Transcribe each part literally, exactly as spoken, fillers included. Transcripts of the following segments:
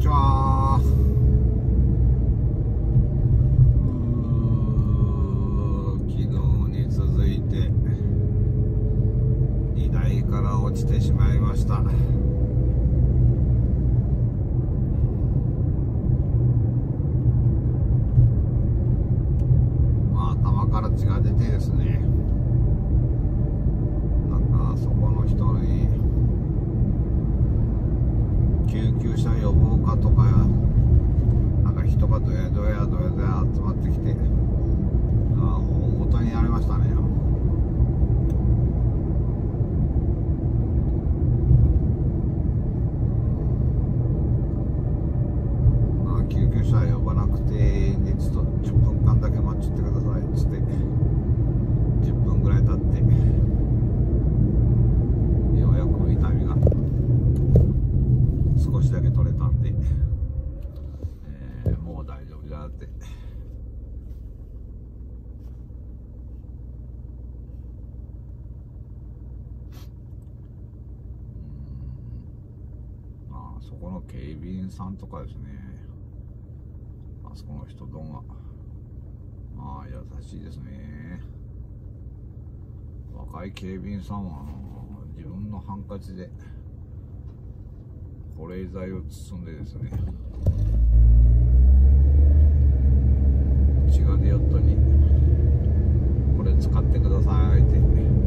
ちは。昨日に続いて荷台から落ちてしまいました。まあ頭から血が出てですね、なんかそこの人に救急車呼ぼうかとか、なんか人がどやどやどやどや集まってきて、ああ大ごとにやりましたね。まあ救急車呼ばなくていいんで、ちょっとじゅっぷんかんだけ待ちってくださいっつってじゅっぷんぐらい経って、ようやく痛みが少しだけ取れたんで、えー、もう大丈夫だって。まあそこの警備員さんとかですね、あそこの人どんがまあ優しいですね。若い警備員さんはあの自分のハンカチで保冷剤を包んでですね、血が出よっとにこれ使ってくださいって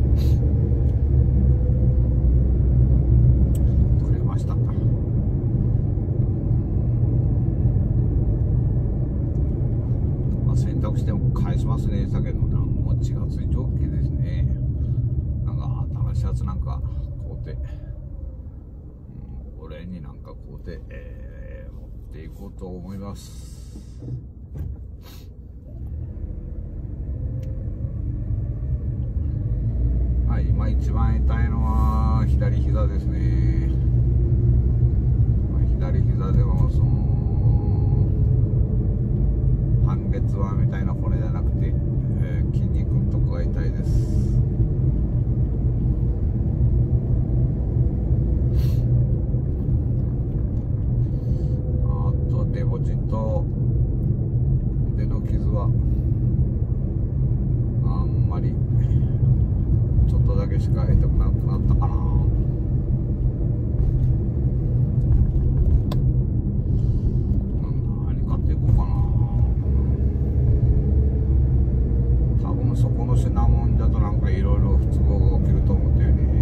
くれました。まあ、洗濯しても返しますね。だけどな、もう血がついておっけですね。なんか新しいやつなんか買うて、お礼になんかこうで、えー、持っていこうと思います。はい、今一番痛いのは左膝ですね。左膝でもその半月板みたいな骨じゃなくて、えー、筋肉のとこが痛いです。デボチンと腕の傷はあんまりちょっとだけしか痛くなくなったかな。何買っていこうかな。多分そこの品物だとなんかいろいろ不都合が起きると思ったよね。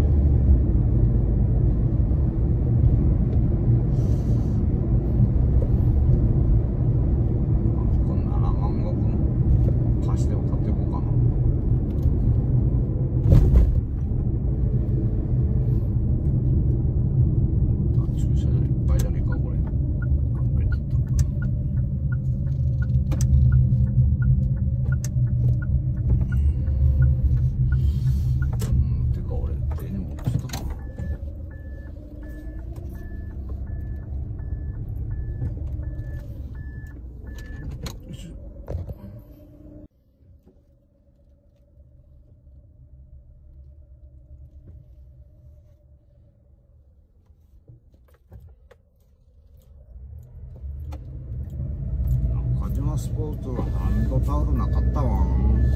スポーツはハンドタオルなかったわ。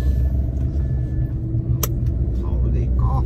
タオルでいいか。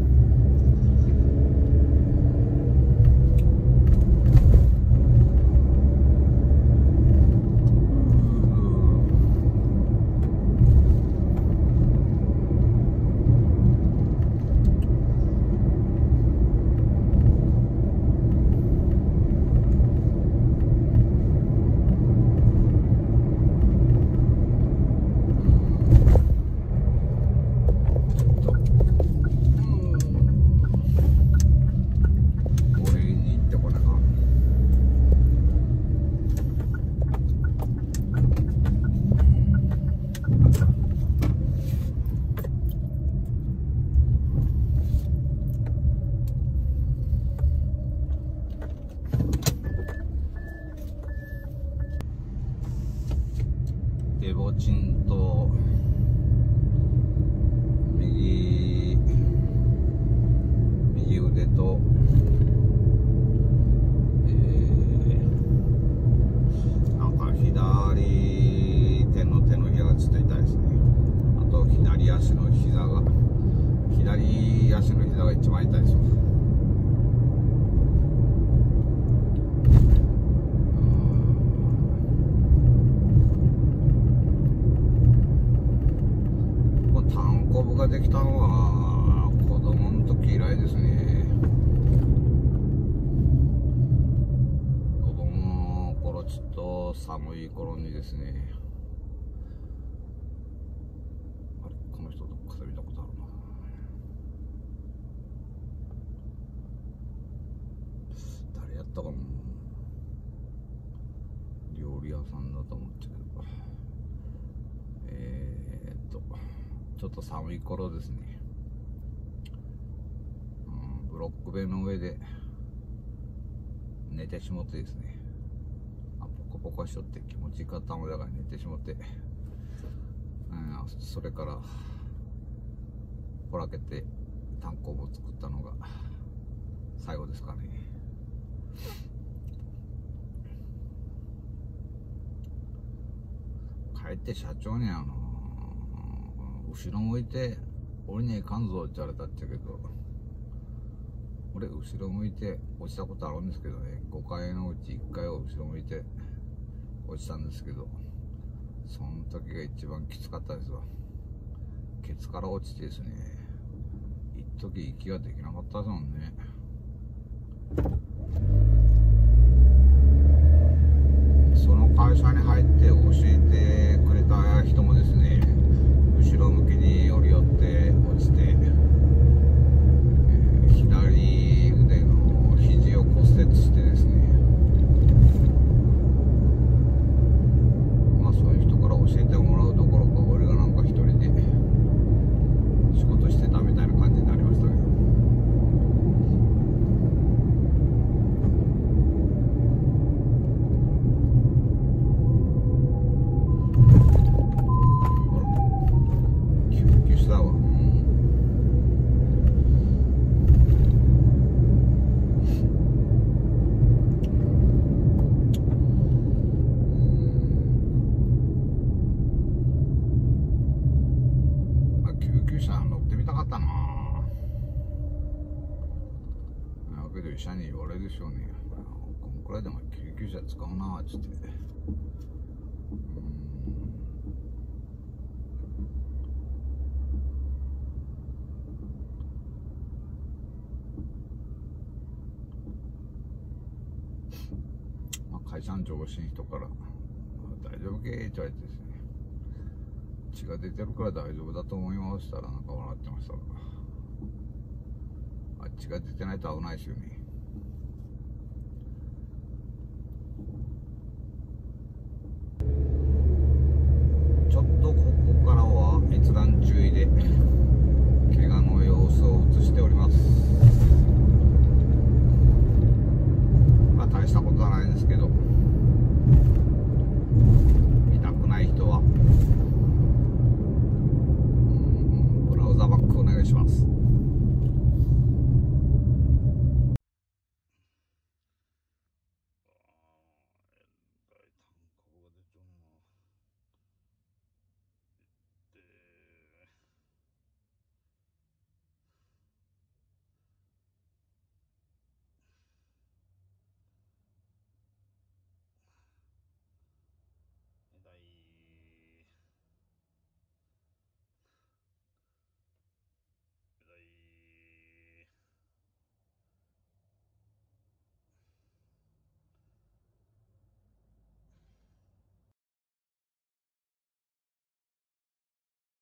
デボチンと右右腕と、えー寒い頃にですね、あれこの人どっかで見たことあるな。誰やったかな、料理屋さんだと思っちゃうけど、えー、っとちょっと寒い頃ですね、うん、ブロック塀の上で寝てしもってですね、あポコポコしとって気持ちいいかったのだから寝てしもって、うん、それからこらけて単行本作ったのが最後ですかね。帰って社長にあの後ろ向いて降りねえかんぞって言われたっちゃけど、俺後ろ向いて落ちたことあるんですけどね、ごかいのうちいっかいを後ろ向いて落ちたんですけど、その時が一番きつかったですわ。ケツから落ちてですね、一時息ができなかったですもんね。その会社に入って教えてくれた人もですね、後ろ向きに寄り寄って落ちて、えー、左腕の肘を骨折してですね、まあそういう人から教えてもらうどころか、俺がなんか一人で仕事してたみたいな感じになりましたけど、医者に言われるでしょうね。こんくらいでも救急車使うなーっつって。うんまあ、会社の上司の人から、大丈夫けーって言われてですね、血が出てるから大丈夫だと思いますしたらなんか笑ってました。あ、血が出てないと危ないですよね。